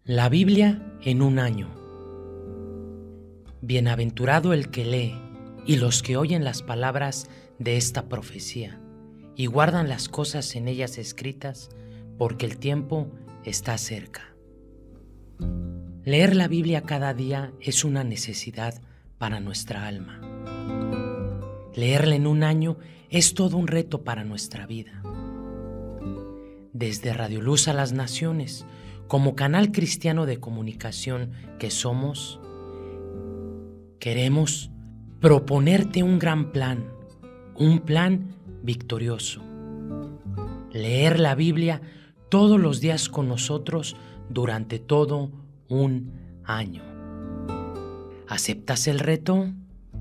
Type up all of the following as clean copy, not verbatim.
La Biblia en un año. Bienaventurado el que lee y los que oyen las palabras de esta profecía y guardan las cosas en ellas escritas, porque el tiempo está cerca. Leer la Biblia cada día es una necesidad para nuestra alma. Leerla en un año es todo un reto para nuestra vida. Desde Radio Luz a las Naciones, como canal cristiano de comunicación que somos, queremos proponerte un gran plan, un plan victorioso. Leer la Biblia todos los días con nosotros durante todo un año. ¿Aceptas el reto?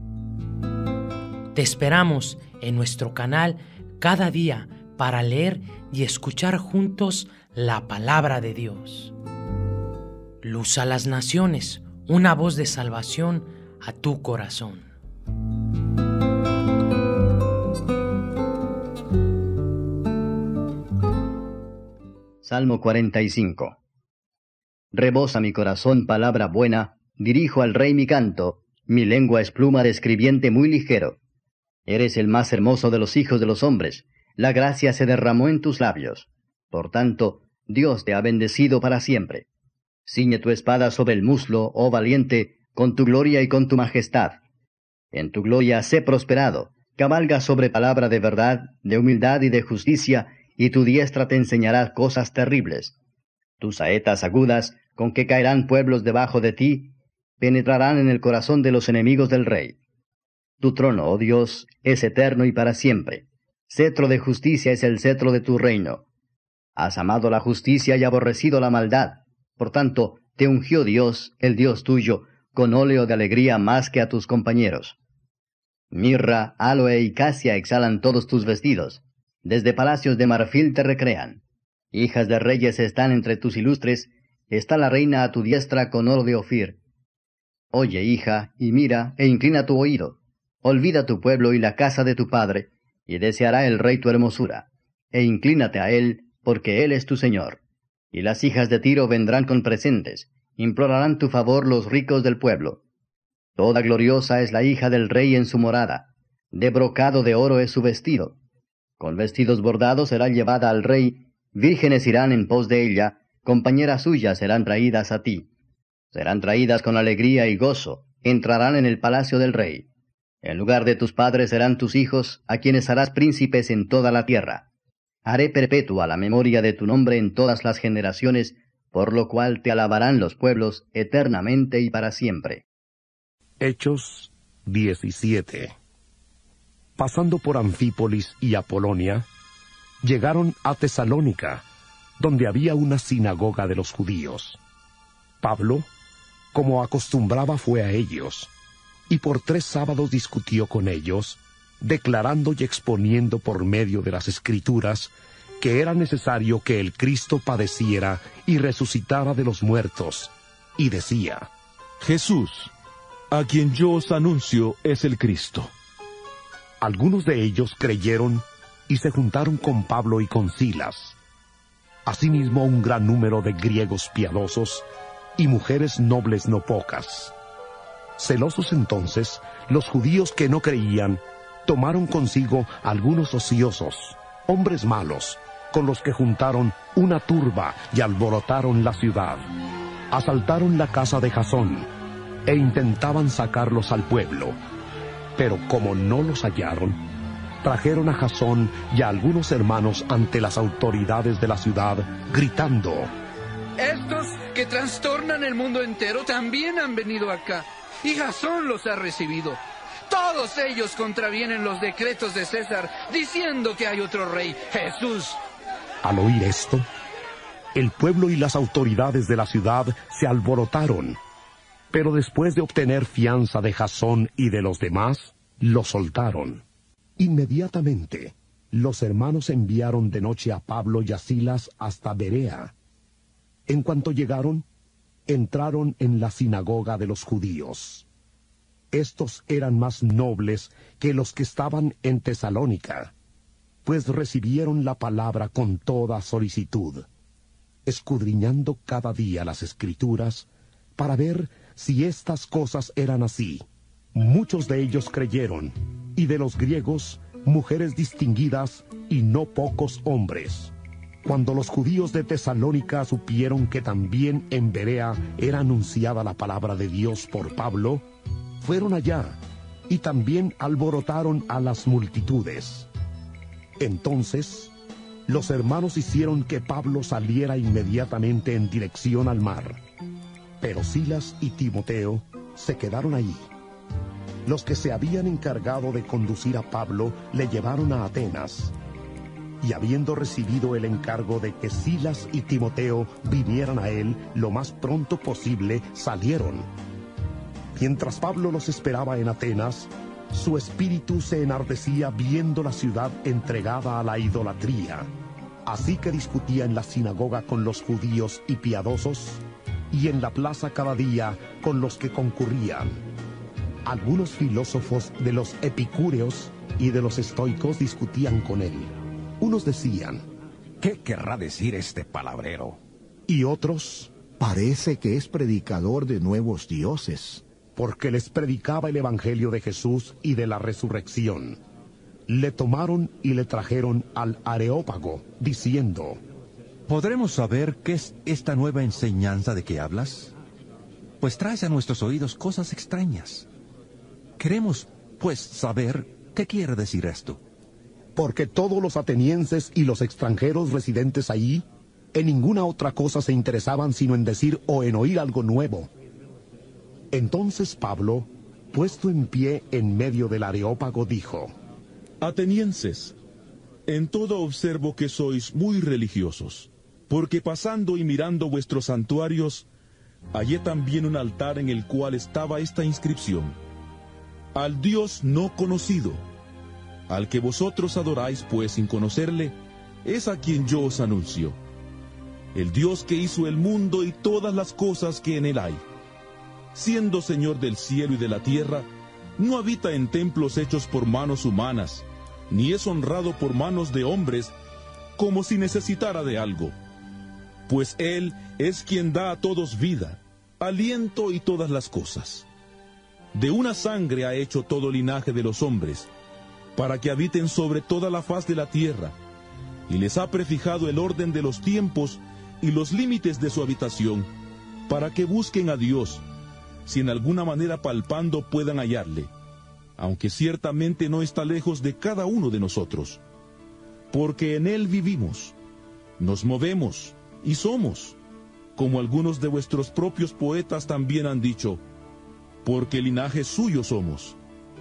Te esperamos en nuestro canal cada día para leer y escuchar juntos la palabra de Dios. Luz a las Naciones, una voz de salvación a tu corazón. Salmo 45. Rebosa mi corazón palabra buena, dirijo al Rey mi canto, mi lengua es pluma de escribiente muy ligero. Eres el más hermoso de los hijos de los hombres, la gracia se derramó en tus labios. Por tanto, Dios te ha bendecido para siempre. Ciñe tu espada sobre el muslo, oh valiente, con tu gloria y con tu majestad. En tu gloria sé prosperado, cabalga sobre palabra de verdad, de humildad y de justicia, y tu diestra te enseñará cosas terribles. Tus saetas agudas, con que caerán pueblos debajo de ti, penetrarán en el corazón de los enemigos del rey. Tu trono, oh Dios, es eterno y para siempre. Cetro de justicia es el cetro de tu reino. Has amado la justicia y aborrecido la maldad. Por tanto, te ungió Dios, el Dios tuyo, con óleo de alegría más que a tus compañeros. Mirra, aloe y casia exhalan todos tus vestidos. Desde palacios de marfil te recrean. Hijas de reyes están entre tus ilustres, está la reina a tu diestra con oro de Ofir. Oye, hija, y mira, e inclina tu oído. Olvida tu pueblo y la casa de tu padre, y deseará el rey tu hermosura. E inclínate a él, porque él es tu Señor. Y las hijas de Tiro vendrán con presentes, implorarán tu favor los ricos del pueblo. Toda gloriosa es la hija del rey en su morada, de brocado de oro es su vestido. Con vestidos bordados será llevada al rey, vírgenes irán en pos de ella, compañeras suyas serán traídas a ti. Serán traídas con alegría y gozo, entrarán en el palacio del rey. En lugar de tus padres serán tus hijos, a quienes harás príncipes en toda la tierra. Haré perpetua la memoria de tu nombre en todas las generaciones, por lo cual te alabarán los pueblos eternamente y para siempre. Hechos 17. Pasando por Anfípolis y Apolonia, llegaron a Tesalónica, donde había una sinagoga de los judíos. Pablo, como acostumbraba, fue a ellos, y por 3 sábados discutió con ellos, declarando y exponiendo por medio de las Escrituras que era necesario que el Cristo padeciera y resucitara de los muertos, y decía: Jesús, a quien yo os anuncio, es el Cristo. Algunos de ellos creyeron y se juntaron con Pablo y con Silas. Asimismo un gran número de griegos piadosos y mujeres nobles no pocas. Celosos entonces, los judíos que no creían tomaron consigo algunos ociosos, hombres malos, con los que juntaron una turba y alborotaron la ciudad. Asaltaron la casa de Jasón e intentaban sacarlos al pueblo. Pero como no los hallaron, trajeron a Jasón y a algunos hermanos ante las autoridades de la ciudad, gritando: Estos que trastornan el mundo entero también han venido acá, y Jasón los ha recibido. Todos ellos contravienen los decretos de César, diciendo que hay otro rey, Jesús. Al oír esto, el pueblo y las autoridades de la ciudad se alborotaron, pero después de obtener fianza de Jasón y de los demás, lo soltaron. Inmediatamente, los hermanos enviaron de noche a Pablo y a Silas hasta Berea. En cuanto llegaron, entraron en la sinagoga de los judíos. Estos eran más nobles que los que estaban en Tesalónica, pues recibieron la palabra con toda solicitud. escudriñando cada día las Escrituras, para ver si estas cosas eran así. Muchos de ellos creyeron, y de los griegos, mujeres distinguidas, y no pocos hombres. Cuando los judíos de Tesalónica supieron que también en Berea era anunciada la palabra de Dios por Pablo, fueron allá, y también alborotaron a las multitudes. Entonces, los hermanos hicieron que Pablo saliera inmediatamente en dirección al mar. Pero Silas y Timoteo se quedaron allí. Los que se habían encargado de conducir a Pablo le llevaron a Atenas. Y habiendo recibido el encargo de que Silas y Timoteo vinieran a él lo más pronto posible, salieron. Mientras Pablo los esperaba en Atenas, su espíritu se enardecía viendo la ciudad entregada a la idolatría. Así que discutía en la sinagoga con los judíos y piadosos, y en la plaza cada día con los que concurrían. Algunos filósofos de los epicúreos y de los estoicos discutían con él. Unos decían, ¿qué querrá decir este palabrero? Y otros, parece que es predicador de nuevos dioses. Porque les predicaba el evangelio de Jesús y de la resurrección. Le tomaron y le trajeron al Areópago, diciendo, ¿podremos saber qué es esta nueva enseñanza de que hablas? Pues traes a nuestros oídos cosas extrañas. Queremos, pues, saber qué quiere decir esto. Porque todos los atenienses y los extranjeros residentes allí, en ninguna otra cosa se interesaban sino en decir o en oír algo nuevo. Entonces Pablo, puesto en pie en medio del Areópago, dijo, Atenienses, en todo observo que sois muy religiosos, porque pasando y mirando vuestros santuarios, hallé también un altar en el cual estaba esta inscripción: al Dios no conocido. Al que vosotros adoráis, pues, sin conocerle, es a quien yo os anuncio. El Dios que hizo el mundo y todas las cosas que en él hay. Siendo Señor del cielo y de la tierra, no habita en templos hechos por manos humanas, ni es honrado por manos de hombres, como si necesitara de algo. Pues Él es quien da a todos vida, aliento y todas las cosas. De una sangre ha hecho todo linaje de los hombres, para que habiten sobre toda la faz de la tierra, y les ha prefijado el orden de los tiempos y los límites de su habitación, para que busquen a Dios, si en alguna manera palpando puedan hallarle, aunque ciertamente no está lejos de cada uno de nosotros. Porque en él vivimos, nos movemos y somos, como algunos de vuestros propios poetas también han dicho, porque linaje suyo somos.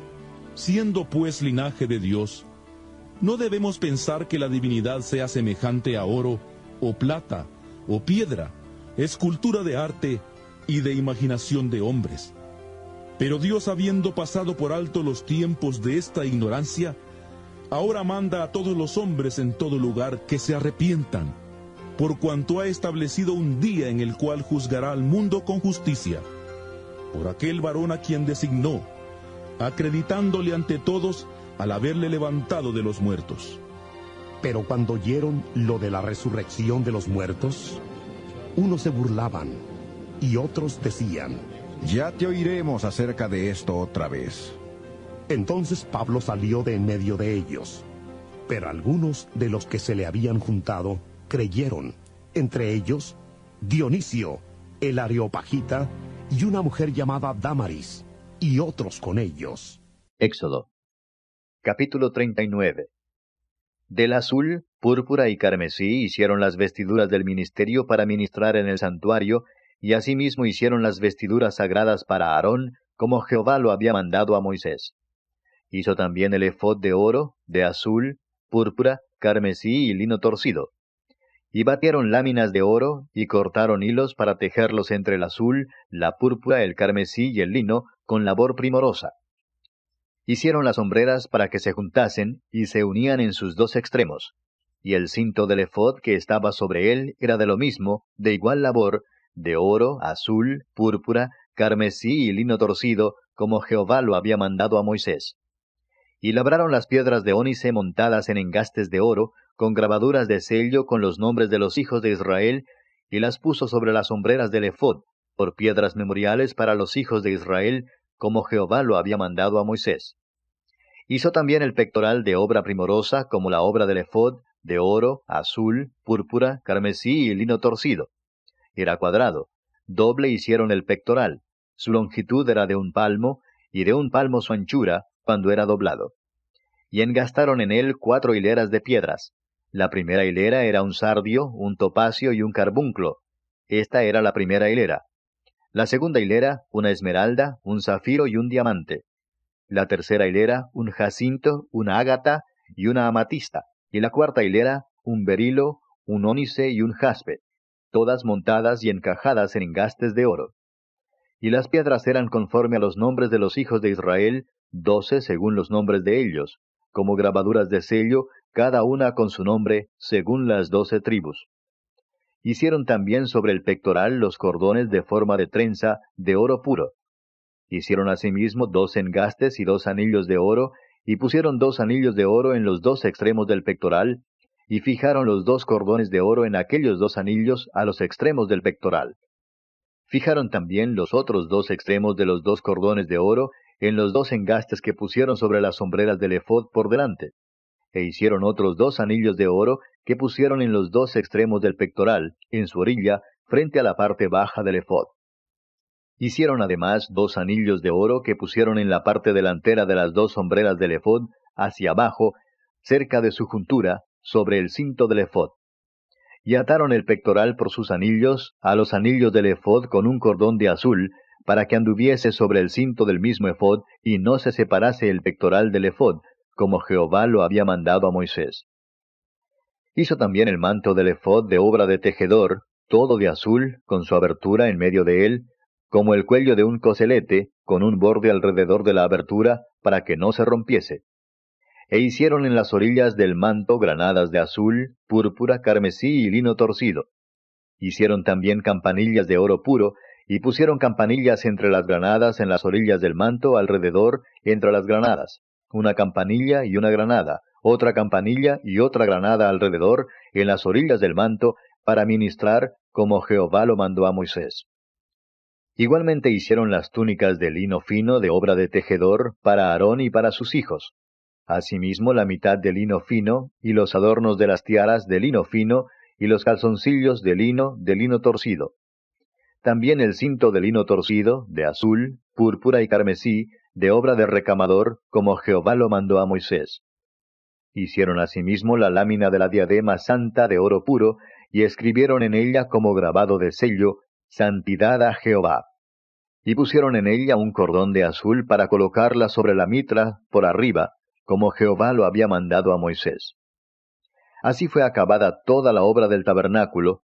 Siendo pues linaje de Dios, no debemos pensar que la divinidad sea semejante a oro, o plata, o piedra, escultura de arte y de imaginación de hombres. Pero Dios, habiendo pasado por alto los tiempos de esta ignorancia, ahora manda a todos los hombres en todo lugar que se arrepientan, por cuanto ha establecido un día en el cual juzgará al mundo con justicia, por aquel varón a quien designó, acreditándole ante todos al haberle levantado de los muertos. Pero cuando oyeron lo de la resurrección de los muertos, unos se burlaban, y otros decían, ya te oiremos acerca de esto otra vez. Entonces Pablo salió de en medio de ellos, pero algunos de los que se le habían juntado creyeron, entre ellos Dionisio, el Areopagita, y una mujer llamada Dámaris, y otros con ellos. Éxodo, capítulo 39. Del azul, púrpura y carmesí hicieron las vestiduras del ministerio para ministrar en el santuario, y asimismo hicieron las vestiduras sagradas para Aarón, como Jehová lo había mandado a Moisés. Hizo también el efod de oro, de azul, púrpura, carmesí y lino torcido. Y batieron láminas de oro, y cortaron hilos para tejerlos entre el azul, la púrpura, el carmesí y el lino, con labor primorosa. Hicieron las hombreras para que se juntasen, y se unían en sus dos extremos. Y el cinto del efod que estaba sobre él era de lo mismo, de igual labor, de oro, azul, púrpura, carmesí y lino torcido, como Jehová lo había mandado a Moisés. Y labraron las piedras de ónice montadas en engastes de oro, con grabaduras de sello con los nombres de los hijos de Israel, y las puso sobre las hombreras del ephod, por piedras memoriales para los hijos de Israel, como Jehová lo había mandado a Moisés. Hizo también el pectoral de obra primorosa, como la obra del ephod, de oro, azul, púrpura, carmesí y lino torcido. Era cuadrado. Doble hicieron el pectoral. Su longitud era de 1 palmo, y de 1 palmo su anchura, cuando era doblado. Y engastaron en él 4 hileras de piedras. La primera hilera era un sardio, un topacio y un carbunclo. Esta era la primera hilera. La segunda hilera, una esmeralda, un zafiro y un diamante. La tercera hilera, un jacinto, una ágata y una amatista. Y la cuarta hilera, un berilo, un ónice y un jaspe, todas montadas y encajadas en engastes de oro. Y las piedras eran conforme a los nombres de los hijos de Israel, 12 según los nombres de ellos, como grabaduras de sello, cada una con su nombre, según las 12 tribus. Hicieron también sobre el pectoral los cordones de forma de trenza, de oro puro. Hicieron asimismo 2 engastes y 2 anillos de oro, y pusieron 2 anillos de oro en los 2 extremos del pectoral, y fijaron los 2 cordones de oro en aquellos 2 anillos a los extremos del pectoral. Fijaron también los otros 2 extremos de los 2 cordones de oro en los 2 engastes que pusieron sobre las sombreras del ephod por delante. E hicieron otros 2 anillos de oro que pusieron en los 2 extremos del pectoral, en su orilla, frente a la parte baja del ephod. Hicieron además 2 anillos de oro que pusieron en la parte delantera de las 2 sombreras del ephod, hacia abajo, cerca de su juntura, sobre el cinto del ephod. Y ataron el pectoral por sus anillos a los anillos del ephod con un cordón de azul, para que anduviese sobre el cinto del mismo ephod, y no se separase el pectoral del ephod, como Jehová lo había mandado a Moisés. Hizo también el manto del ephod de obra de tejedor, todo de azul, con su abertura en medio de él, como el cuello de un coselete, con un borde alrededor de la abertura, para que no se rompiese. E hicieron en las orillas del manto granadas de azul, púrpura, carmesí y lino torcido. Hicieron también campanillas de oro puro, y pusieron campanillas entre las granadas en las orillas del manto alrededor entre las granadas, una campanilla y una granada, otra campanilla y otra granada alrededor en las orillas del manto, para ministrar como Jehová lo mandó a Moisés. Igualmente hicieron las túnicas de lino fino de obra de tejedor para Aarón y para sus hijos. Asimismo la mitad de lino fino, y los adornos de las tiaras de lino fino, y los calzoncillos de lino torcido. También el cinto de lino torcido, de azul, púrpura y carmesí, de obra de recamador, como Jehová lo mandó a Moisés. Hicieron asimismo la lámina de la diadema santa de oro puro, y escribieron en ella como grabado de sello, Santidad a Jehová. Y pusieron en ella un cordón de azul para colocarla sobre la mitra por arriba, como Jehová lo había mandado a Moisés. Así fue acabada toda la obra del tabernáculo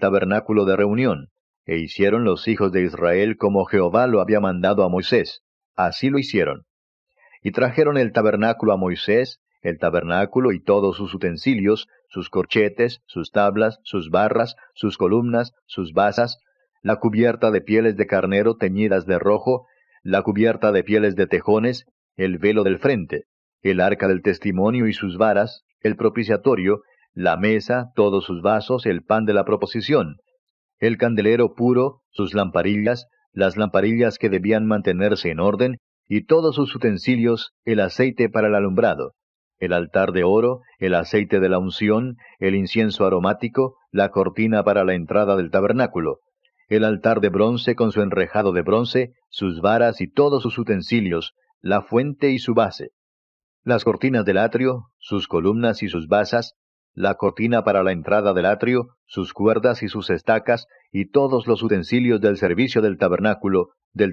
de reunión, e hicieron los hijos de Israel como Jehová lo había mandado a Moisés. Así lo hicieron. Y trajeron el tabernáculo a Moisés, el tabernáculo y todos sus utensilios, sus corchetes, sus tablas, sus barras, sus columnas, sus basas, la cubierta de pieles de carnero teñidas de rojo, la cubierta de pieles de tejones, el velo del frente, el arca del testimonio y sus varas, el propiciatorio, la mesa, todos sus vasos, el pan de la proposición, el candelero puro, sus lamparillas, las lamparillas que debían mantenerse en orden, y todos sus utensilios, el aceite para el alumbrado, el altar de oro, el aceite de la unción, el incienso aromático, la cortina para la entrada del tabernáculo, el altar de bronce con su enrejado de bronce, sus varas y todos sus utensilios, la fuente y su base, las cortinas del atrio, sus columnas y sus basas, la cortina para la entrada del atrio, sus cuerdas y sus estacas, y todos los utensilios del servicio del tabernáculo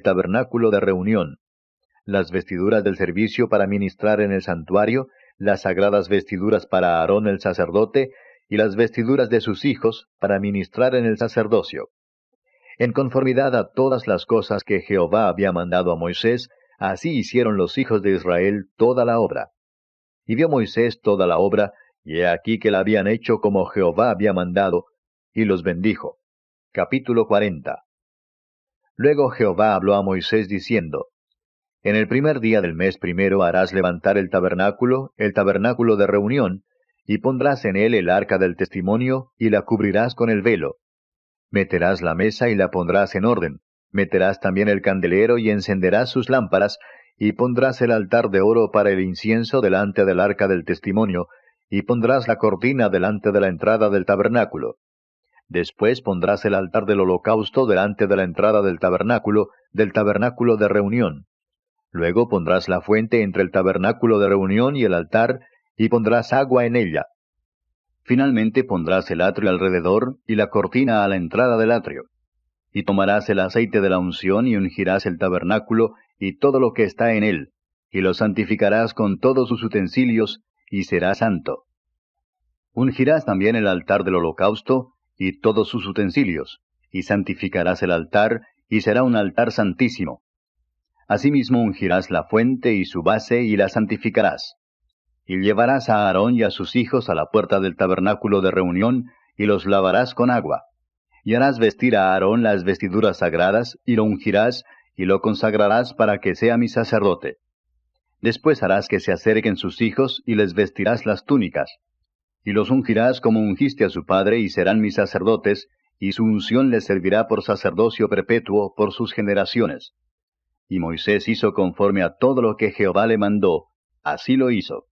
de reunión, las vestiduras del servicio para ministrar en el santuario, las sagradas vestiduras para Aarón el sacerdote, y las vestiduras de sus hijos para ministrar en el sacerdocio. En conformidad a todas las cosas que Jehová había mandado a Moisés, así hicieron los hijos de Israel toda la obra. Y vio Moisés toda la obra, y he aquí que la habían hecho como Jehová había mandado, y los bendijo. Capítulo 40. Luego Jehová habló a Moisés diciendo, En el primer día del mes primero harás levantar el tabernáculo de reunión, y pondrás en él el arca del testimonio, y la cubrirás con el velo. Meterás la mesa y la pondrás en orden. Meterás también el candelero y encenderás sus lámparas, y pondrás el altar de oro para el incienso delante del arca del testimonio, y pondrás la cortina delante de la entrada del tabernáculo. Después pondrás el altar del holocausto delante de la entrada del tabernáculo de reunión. Luego pondrás la fuente entre el tabernáculo de reunión y el altar, y pondrás agua en ella. Finalmente pondrás el atrio alrededor y la cortina a la entrada del atrio. Y tomarás el aceite de la unción y ungirás el tabernáculo y todo lo que está en él, y lo santificarás con todos sus utensilios, y será santo. Ungirás también el altar del holocausto y todos sus utensilios, y santificarás el altar, y será un altar santísimo. Asimismo ungirás la fuente y su base, y la santificarás. Y llevarás a Aarón y a sus hijos a la puerta del tabernáculo de reunión, y los lavarás con agua. Y harás vestir a Aarón las vestiduras sagradas, y lo ungirás, y lo consagrarás para que sea mi sacerdote. Después harás que se acerquen sus hijos, y les vestirás las túnicas. Y los ungirás como ungiste a su padre, y serán mis sacerdotes, y su unción les servirá por sacerdocio perpetuo por sus generaciones. Y Moisés hizo conforme a todo lo que Jehová le mandó, así lo hizo.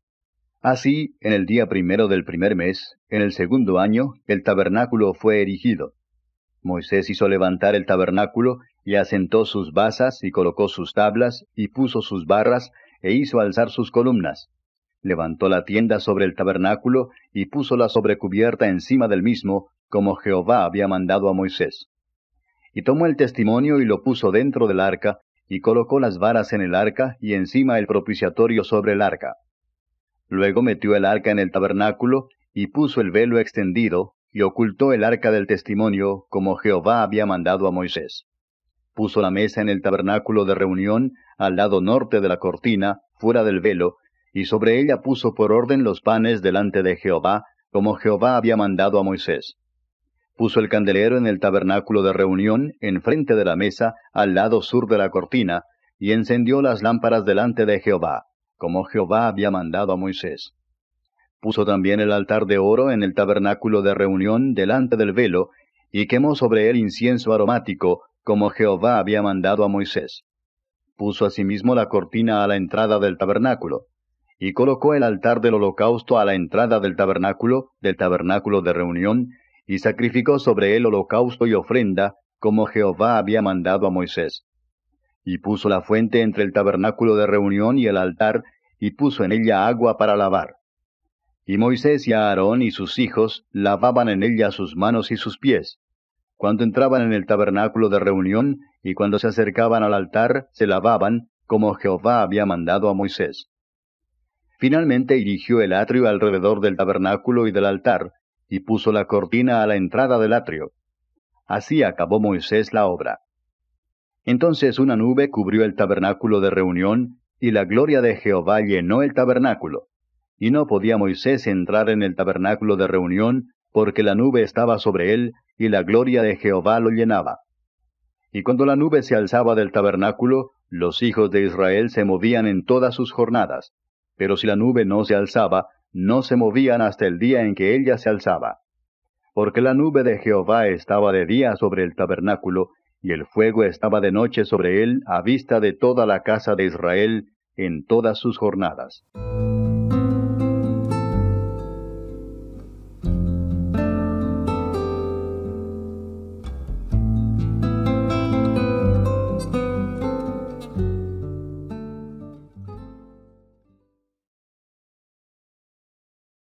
Así, en el día primero del primer mes, en el segundo año, el tabernáculo fue erigido. Moisés hizo levantar el tabernáculo, y asentó sus basas, y colocó sus tablas, y puso sus barras, e hizo alzar sus columnas. Levantó la tienda sobre el tabernáculo, y puso la sobrecubierta encima del mismo, como Jehová había mandado a Moisés. Y tomó el testimonio y lo puso dentro del arca, y colocó las varas en el arca, y encima el propiciatorio sobre el arca. Luego metió el arca en el tabernáculo, y puso el velo extendido, y ocultó el arca del testimonio, como Jehová había mandado a Moisés. Puso la mesa en el tabernáculo de reunión, al lado norte de la cortina, fuera del velo, y sobre ella puso por orden los panes delante de Jehová, como Jehová había mandado a Moisés. Puso el candelero en el tabernáculo de reunión, enfrente de la mesa, al lado sur de la cortina, y encendió las lámparas delante de Jehová, como Jehová había mandado a Moisés. Puso también el altar de oro en el tabernáculo de reunión delante del velo, y quemó sobre él incienso aromático, como Jehová había mandado a Moisés. Puso asimismo la cortina a la entrada del tabernáculo, y colocó el altar del holocausto a la entrada del tabernáculo de reunión, y sacrificó sobre él holocausto y ofrenda, como Jehová había mandado a Moisés. Y puso la fuente entre el tabernáculo de reunión y el altar, y puso en ella agua para lavar. Y Moisés y Aarón y sus hijos lavaban en ella sus manos y sus pies. Cuando entraban en el tabernáculo de reunión, y cuando se acercaban al altar, se lavaban, como Jehová había mandado a Moisés. Finalmente erigió el atrio alrededor del tabernáculo y del altar, y puso la cortina a la entrada del atrio. Así acabó Moisés la obra. Entonces una nube cubrió el tabernáculo de reunión, y la gloria de Jehová llenó el tabernáculo. Y no podía Moisés entrar en el tabernáculo de reunión, porque la nube estaba sobre él, y la gloria de Jehová lo llenaba. Y cuando la nube se alzaba del tabernáculo, los hijos de Israel se movían en todas sus jornadas. Pero si la nube no se alzaba, no se movían hasta el día en que ella se alzaba. Porque la nube de Jehová estaba de día sobre el tabernáculo, y el fuego estaba de noche sobre él, a vista de toda la casa de Israel, en todas sus jornadas.